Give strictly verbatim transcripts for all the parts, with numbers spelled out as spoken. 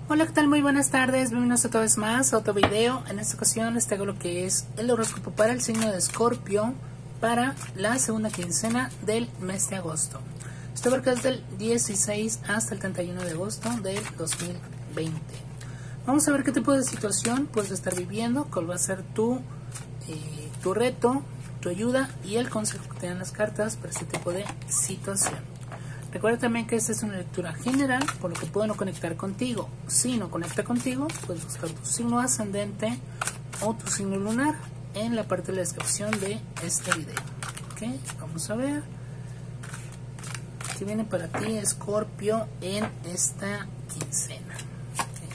Hola, ¿qué tal? Muy buenas tardes, bienvenidos otra vez más a otro video. En esta ocasión les traigo lo que es el horóscopo para el signo de Escorpio para la segunda quincena del mes de agosto. Esto abarca desde el dieciséis hasta el treinta y uno de agosto del dos mil veinte. Vamos a ver qué tipo de situación puedes estar viviendo, cuál va a ser tu, eh, tu reto, tu ayuda y el consejo que te dan las cartas para este tipo de situación. Recuerda también que esta es una lectura general, por lo que puedo no conectar contigo. Si no conecta contigo, puedes buscar tu signo ascendente o tu signo lunar en la parte de la descripción de este video. ¿Okay? Vamos a ver qué viene para ti, Escorpio, en esta quincena. ¿Okay?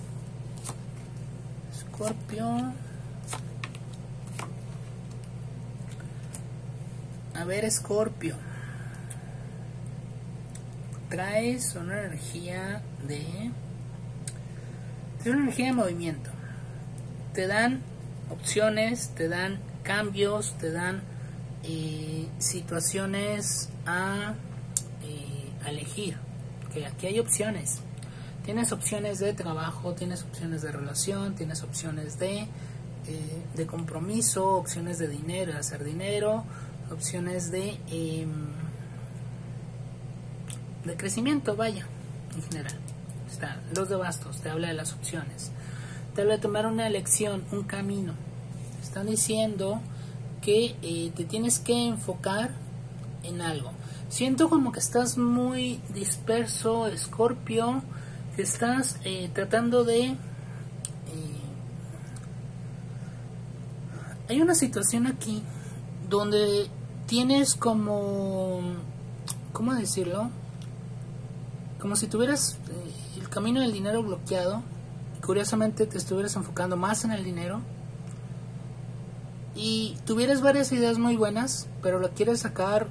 Escorpio. A ver, Escorpio. Traes una energía de traes una energía de movimiento. Te dan opciones, te dan cambios, te dan eh, situaciones a, eh, a elegir. Que aquí hay opciones. Tienes opciones de trabajo, tienes opciones de relación, tienes opciones de, eh, de compromiso, opciones de dinero, de hacer dinero, opciones de eh, de crecimiento, vaya, en general. Está los de bastos, te habla de las opciones, te habla de tomar una elección, un camino. Están diciendo que eh, te tienes que enfocar en algo. Siento como que estás muy disperso, Escorpio, que estás eh, tratando de eh, hay una situación aquí donde tienes como, ¿cómo decirlo? Como si tuvieras eh, el camino del dinero bloqueado. Curiosamente te estuvieras enfocando más en el dinero y tuvieras varias ideas muy buenas, pero lo quieres sacar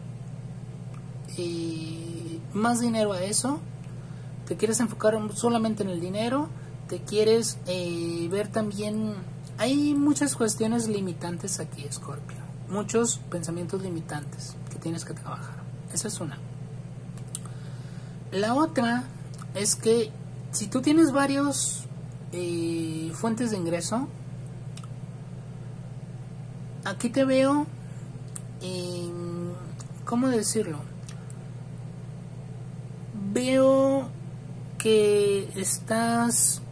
eh, más dinero a eso. Te quieres enfocar solamente en el dinero. Te quieres eh, ver también. Hay muchas cuestiones limitantes aquí, Escorpio. Muchos pensamientos limitantes que tienes que trabajar. Esa es una. La otra es que si tú tienes varios eh, fuentes de ingreso, aquí te veo, eh, ¿cómo decirlo? Veo que estás,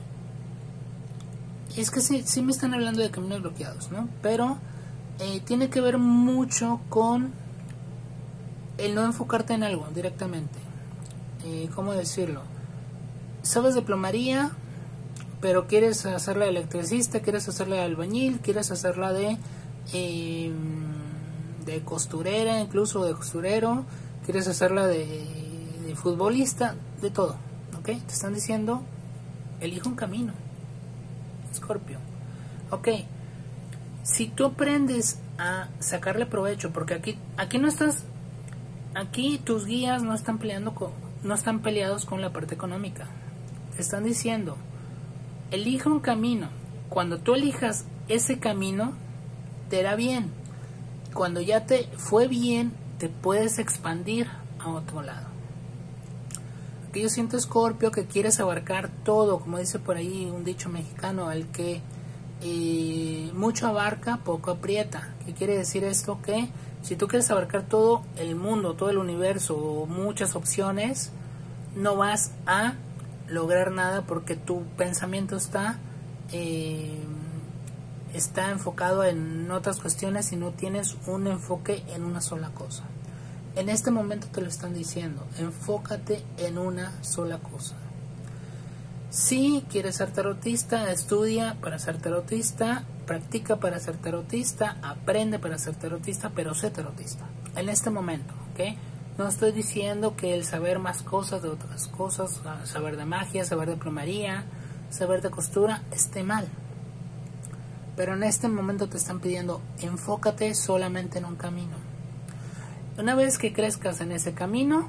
es que sí, sí me están hablando de caminos bloqueados, ¿no? Pero eh, tiene que ver mucho con el no enfocarte en algo directamente. Eh, ¿Cómo decirlo? Sabes de plomería, pero quieres hacerla de electricista, quieres hacerla de albañil, quieres hacerla de eh, de costurera, incluso de costurero, quieres hacerla de, de futbolista, de todo, ¿ok? Te están diciendo, elige un camino, Escorpio. Ok, si tú aprendes a sacarle provecho, porque aquí, aquí no estás, aquí tus guías no están peleando con no están peleados con la parte económica. Te están diciendo, elige un camino. Cuando tú elijas ese camino, te irá bien. Cuando ya te fue bien, te puedes expandir a otro lado. Aquí yo siento, Escorpio, que quieres abarcar todo, como dice por ahí un dicho mexicano, el que eh, mucho abarca, poco aprieta. ¿Qué quiere decir esto? Que si tú quieres abarcar todo el mundo, todo el universo, muchas opciones, no vas a lograr nada porque tu pensamiento está eh, está enfocado en otras cuestiones y no tienes un enfoque en una sola cosa. En este momento te lo están diciendo, enfócate en una sola cosa. Si quieres ser tarotista, estudia para ser tarotista, practica para ser tarotista, aprende para ser tarotista, pero sé tarotista. En este momento, ¿ok? No estoy diciendo que el saber más cosas de otras cosas, saber de magia, saber de plomería, saber de costura, esté mal. Pero en este momento te están pidiendo, enfócate solamente en un camino. Una vez que crezcas en ese camino,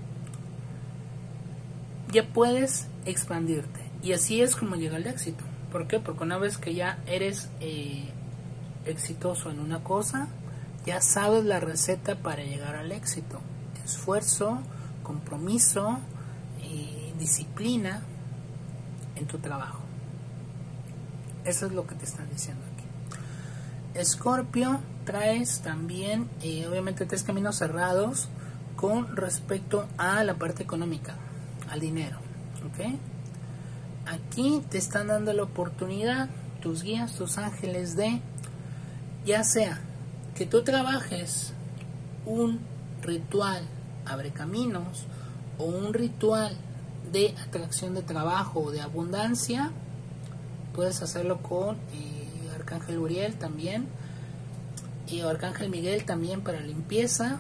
ya puedes expandirte. Y así es como llega el éxito. ¿Por qué? Porque una vez que ya eres eh, exitoso en una cosa, ya sabes la receta para llegar al éxito. Esfuerzo, compromiso, eh, disciplina, en tu trabajo. Eso es lo que te están diciendo aquí. Escorpio, traes también eh, obviamente tres caminos cerrados con respecto a la parte económica, al dinero, ¿ok? Aquí te están dando la oportunidad, tus guías, tus ángeles, de ya sea que tú trabajes un ritual abre caminos o un ritual de atracción de trabajo o de abundancia. Puedes hacerlo con eh, Arcángel Uriel también y Arcángel Miguel también para limpieza.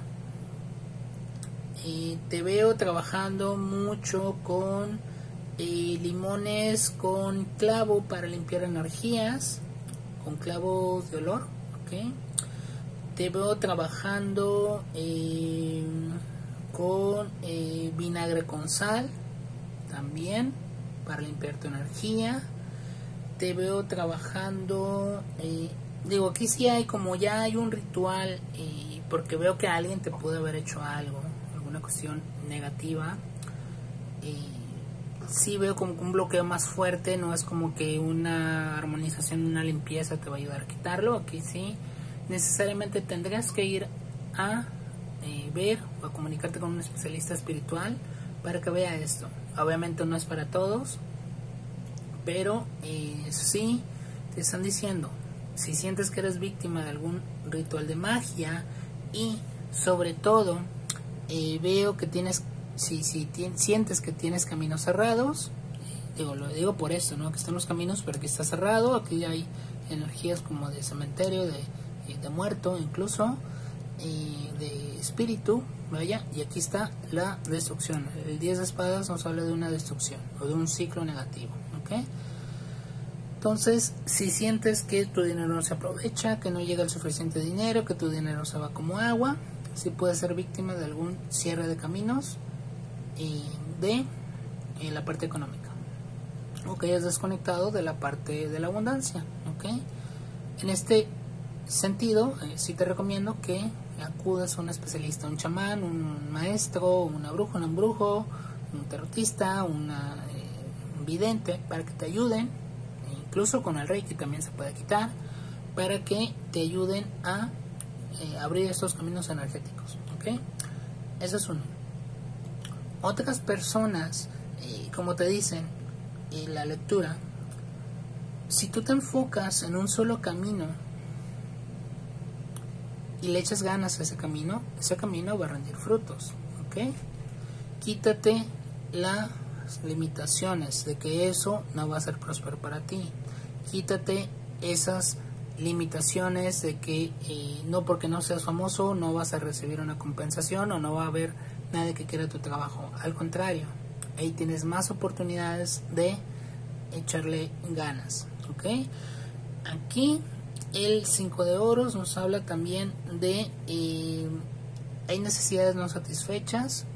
Eh, te veo trabajando mucho con eh, limones con clavo para limpiar energías, con clavos de olor, ¿ok? Te veo trabajando eh, con eh, vinagre con sal también para limpiar tu energía. Te veo trabajando, eh, digo, aquí sí hay como ya hay un ritual, eh, porque veo que alguien te puede haber hecho algo, alguna cuestión negativa. Eh, sí veo como un bloqueo más fuerte, no es como que una armonización, una limpieza te va a ayudar a quitarlo. Aquí sí necesariamente tendrás que ir a eh, ver o a comunicarte con un especialista espiritual para que vea esto. Obviamente no es para todos, pero eh, sí te están diciendo, si sientes que eres víctima de algún ritual de magia y sobre todo eh, veo que tienes, si, si tien, sientes que tienes caminos cerrados, digo, lo digo por esto, ¿no? Que están los caminos, pero que está cerrado. Aquí hay energías como de cementerio, de, de muerto incluso, eh, de espíritu, vaya, y aquí está la destrucción. El diez de espadas nos habla de una destrucción o de un ciclo negativo, ¿ok? Entonces, si sientes que tu dinero no se aprovecha, que no llega el suficiente dinero, que tu dinero se va como agua, sí puedes ser víctima de algún cierre de caminos y de eh, la parte económica, o que hayas desconectado de la parte de la abundancia, ¿ok? En este sentido, eh, sí te recomiendo que acudas a un especialista, un chamán, un maestro, una bruja, un embrujo, un tarotista, una, eh, un vidente, para que te ayuden, e incluso con el Reiki también se puede quitar, para que te ayuden a eh, abrir estos caminos energéticos, ¿ok? Eso es uno. Otras personas, eh, como te dicen en la lectura, si tú te enfocas en un solo camino y le echas ganas a ese camino, ese camino va a rendir frutos, ¿ok? Quítate las limitaciones de que eso no va a ser próspero para ti. Quítate esas limitaciones de que eh, no porque no seas famoso no vas a recibir una compensación o no va a haber nadie que quiera tu trabajo. Al contrario, ahí tienes más oportunidades de echarle ganas, ¿ok? Aquí el cinco de oros nos habla también de eh, hay necesidades no satisfechas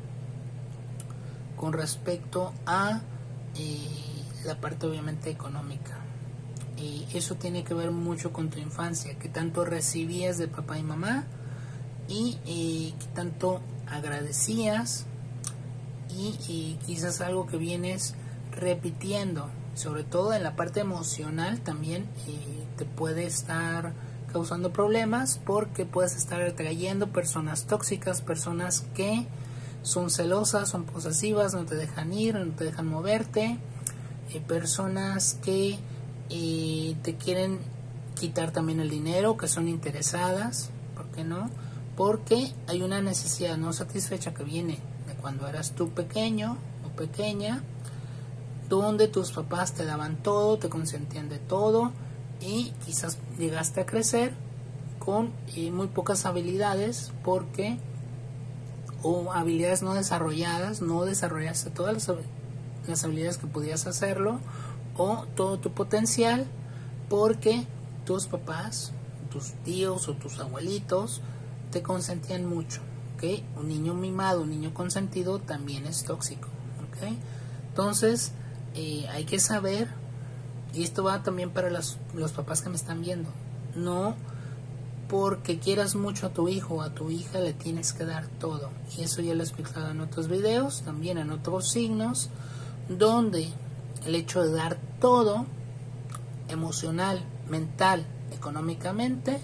con respecto a eh, la parte obviamente económica, y eso tiene que ver mucho con tu infancia, que tanto recibías de papá y mamá y eh, que tanto agradecías y, y quizás algo que vienes repitiendo, sobre todo en la parte emocional también eh, te puede estar causando problemas, porque puedes estar atrayendo personas tóxicas, personas que son celosas, son posesivas, no te dejan ir, no te dejan moverte, eh, personas que eh, te quieren quitar también el dinero, que son interesadas, ¿por qué no? Porque hay una necesidad no satisfecha que viene de cuando eras tú pequeño o pequeña, donde tus papás te daban todo, te consentían de todo, y quizás llegaste a crecer con eh, muy pocas habilidades, porque o habilidades no desarrolladas, no desarrollaste todas las, las habilidades que podías hacerlo, o todo tu potencial, porque tus papás, tus tíos o tus abuelitos te consentían mucho, ¿ok? Un niño mimado, un niño consentido también es tóxico, ¿ok? Entonces eh, hay que saber, y esto va también para los, los papás que me están viendo, no porque quieras mucho a tu hijo o a tu hija le tienes que dar todo, y eso ya lo he explicado en otros videos, también en otros signos, donde el hecho de dar todo, emocional, mental, económicamente,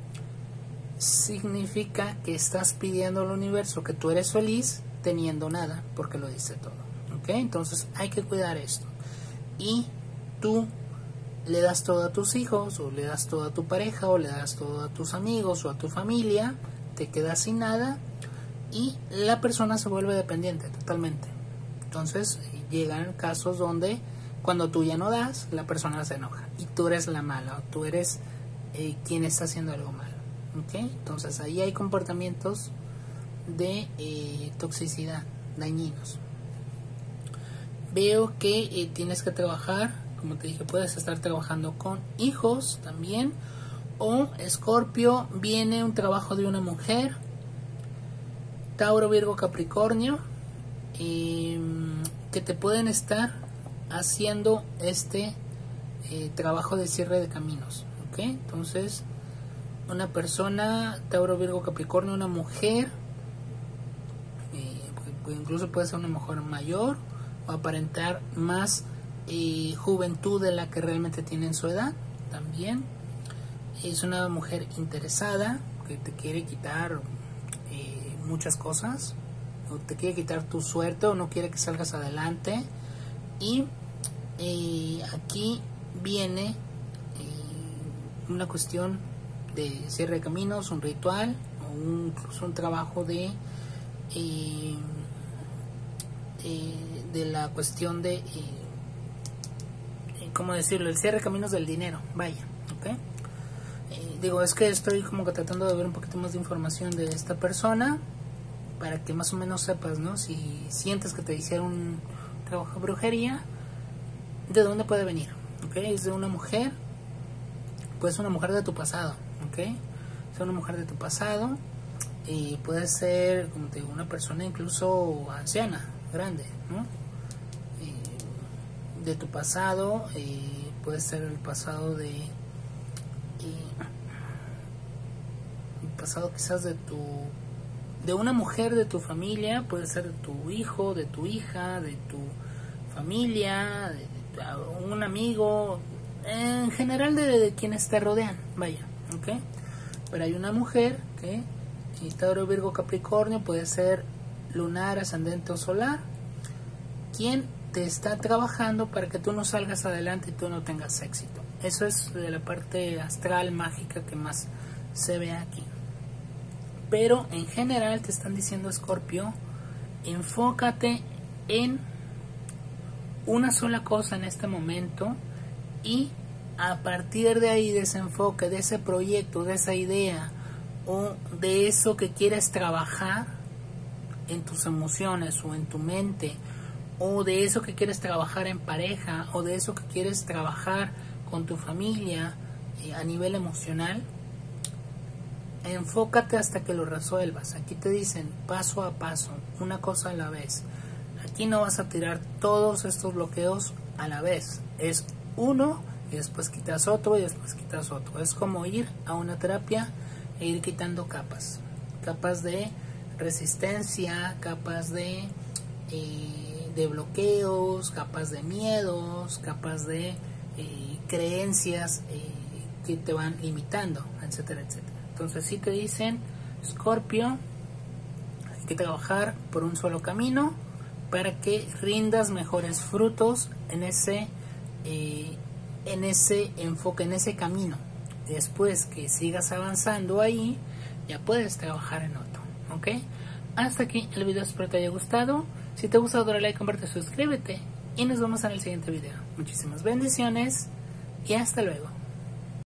significa que estás pidiendo al universo que tú eres feliz teniendo nada, porque lo dice todo. ¿Ok? Entonces hay que cuidar esto. Y tú le das todo a tus hijos, o le das todo a tu pareja, o le das todo a tus amigos o a tu familia, te quedas sin nada y la persona se vuelve dependiente totalmente. Entonces llegan casos donde cuando tú ya no das, la persona se enoja y tú eres la mala, o tú eres eh, quien está haciendo algo malo. ¿Okay? Entonces ahí hay comportamientos de eh, toxicidad, dañinos. Veo que eh, tienes que trabajar, como te dije, puedes estar trabajando con hijos también, o Escorpio, viene un trabajo de una mujer. Tauro, Virgo, Capricornio, eh, que te pueden estar haciendo este eh, trabajo de cierre de caminos. ¿Ok? Entonces, una persona, Tauro, Virgo, Capricornio, una mujer, eh, incluso puede ser una mujer mayor, o aparentar más eh, juventud de la que realmente tiene en su edad. También es una mujer interesada que te quiere quitar eh, muchas cosas, o te quiere quitar tu suerte, o no quiere que salgas adelante. Y eh, aquí viene eh, una cuestión de cierre de caminos, un ritual, o un, incluso un trabajo de eh, eh, de la cuestión de eh, ¿cómo decirlo? El cierre de caminos del dinero, vaya. ¿Ok? Eh, digo, es que estoy como que tratando de ver un poquito más de información de esta persona para que más o menos sepas, ¿no? Si sientes que te hicieron un trabajo de brujería, ¿de dónde puede venir? ¿Ok? Es de una mujer, pues una mujer de tu pasado. ¿Ok? Es una mujer de tu pasado, y puede ser, como te digo, una persona incluso anciana, grande, ¿no? Eh, de tu pasado, eh, puede ser el pasado de eh, el pasado quizás de tu de una mujer de tu familia, puede ser de tu hijo, de tu hija, de tu familia, de, de un amigo, en general de, de quienes te rodean, vaya. ¿Ok? Pero hay una mujer que, ¿okay? Tauro, Virgo, Capricornio, puede ser lunar, ascendente o solar, quien te está trabajando para que tú no salgas adelante y tú no tengas éxito. Eso es de la parte astral, mágica, que más se ve aquí. Pero en general te están diciendo, Escorpio, enfócate en una sola cosa en este momento, y a partir de ahí, de ese enfoque, de ese proyecto, de esa idea, o de eso que quieres trabajar en tus emociones o en tu mente, o de eso que quieres trabajar en pareja, o de eso que quieres trabajar con tu familia eh, a nivel emocional, enfócate hasta que lo resuelvas. Aquí te dicen paso a paso, una cosa a la vez. Aquí no vas a tirar todos estos bloqueos a la vez, es uno y después quitas otro y después quitas otro. Es como ir a una terapia e ir quitando capas, capas de resistencia, capas de eh, de bloqueos, capas de miedos, capas de eh, creencias eh, que te van limitando, etcétera, etcétera. Entonces si te dicen, Escorpio, hay que trabajar por un solo camino para que rindas mejores frutos en ese eh, en ese enfoque, en ese camino. Después que sigas avanzando ahí, ya puedes trabajar en otro. ¿Ok? Hasta aquí el video, espero te haya gustado. Si te gusta, dale like, comparte, suscríbete y nos vemos en el siguiente video. Muchísimas bendiciones y hasta luego.